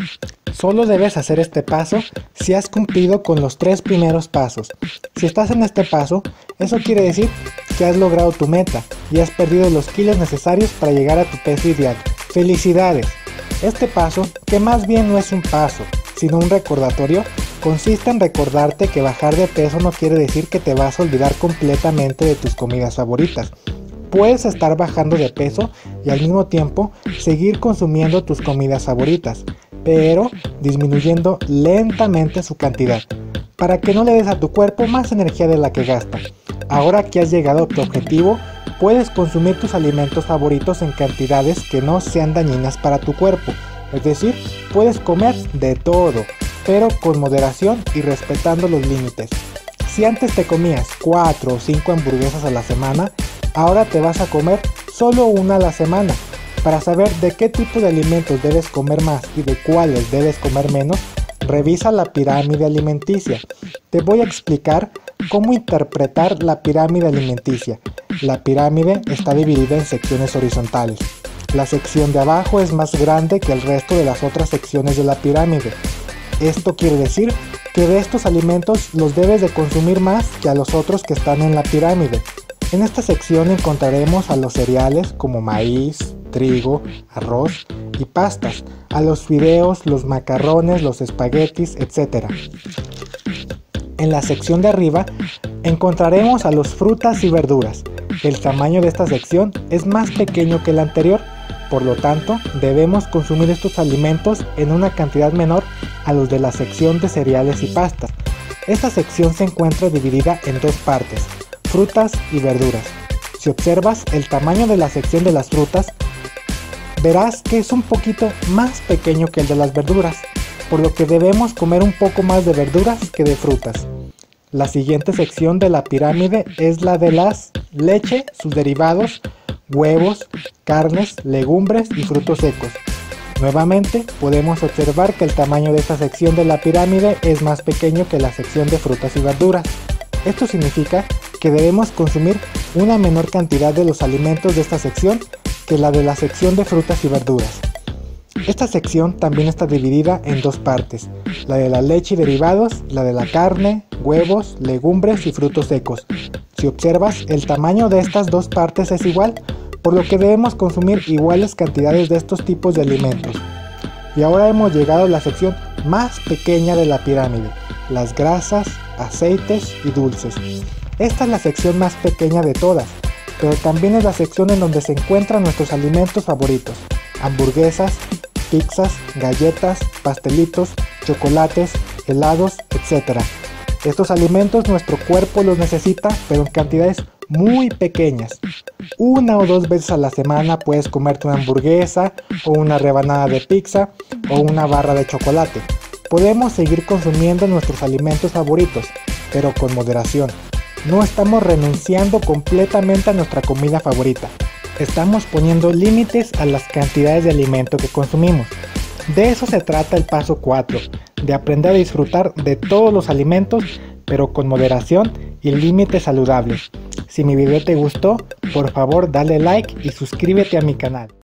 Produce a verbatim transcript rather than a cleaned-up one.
Solo debes hacer este paso si has cumplido con los tres primeros pasos. Si estás en este paso, eso quiere decir que has logrado tu meta y has perdido los kilos necesarios para llegar a tu peso ideal. ¡Felicidades! Este paso, que más bien no es un paso, sino un recordatorio, consiste en recordarte que bajar de peso no quiere decir que te vas a olvidar completamente de tus comidas favoritas. Puedes estar bajando de peso y al mismo tiempo seguir consumiendo tus comidas favoritas, pero disminuyendo lentamente su cantidad, para que no le des a tu cuerpo más energía de la que gasta. Ahora que has llegado a tu objetivo, puedes consumir tus alimentos favoritos en cantidades que no sean dañinas para tu cuerpo. Es decir, puedes comer de todo, pero con moderación y respetando los límites. Si antes te comías cuatro o cinco hamburguesas a la semana, ahora te vas a comer solo una a la semana. Para saber de qué tipo de alimentos debes comer más y de cuáles debes comer menos, revisa la pirámide alimenticia. Te voy a explicar cómo interpretar la pirámide alimenticia. La pirámide está dividida en secciones horizontales. La sección de abajo es más grande que el resto de las otras secciones de la pirámide. Esto quiere decir que de estos alimentos los debes de consumir más que a los otros que están en la pirámide. En esta sección encontraremos a los cereales como maíz, trigo, arroz y pastas, a los fideos, los macarrones, los espaguetis, etcétera. En la sección de arriba encontraremos a los frutas y verduras. El tamaño de esta sección es más pequeño que el anterior, por lo tanto debemos consumir estos alimentos en una cantidad menor a los de la sección de cereales y pastas. Esta sección se encuentra dividida en dos partes, frutas y verduras. Si observas el tamaño de la sección de las frutas, verás que es un poquito más pequeño que el de las verduras, por lo que debemos comer un poco más de verduras que de frutas. La siguiente sección de la pirámide es la de las leche, sus derivados, huevos, carnes, legumbres y frutos secos. Nuevamente podemos observar que el tamaño de esta sección de la pirámide es más pequeño que la sección de frutas y verduras. Esto significa que debemos consumir una menor cantidad de los alimentos de esta sección que la de la sección de frutas y verduras. Esta sección también está dividida en dos partes, la de la leche y derivados, la de la carne, huevos, legumbres y frutos secos. Si observas, el tamaño de estas dos partes es igual, por lo que debemos consumir iguales cantidades de estos tipos de alimentos. Y ahora hemos llegado a la sección más pequeña de la pirámide, las grasas, aceites y dulces. Esta es la sección más pequeña de todas, pero también es la sección en donde se encuentran nuestros alimentos favoritos: hamburguesas, pizzas, galletas, pastelitos, chocolates, helados, etcétera. Estos alimentos nuestro cuerpo los necesita, pero en cantidades muy pequeñas. Una o dos veces a la semana puedes comerte una hamburguesa o una rebanada de pizza o una barra de chocolate. Podemos seguir consumiendo nuestros alimentos favoritos, pero con moderación. No estamos renunciando completamente a nuestra comida favorita. Estamos poniendo límites a las cantidades de alimento que consumimos. De eso se trata el paso cuatro, de aprender a disfrutar de todos los alimentos, pero con moderación y límites saludables. Si mi video te gustó, por favor dale like y suscríbete a mi canal.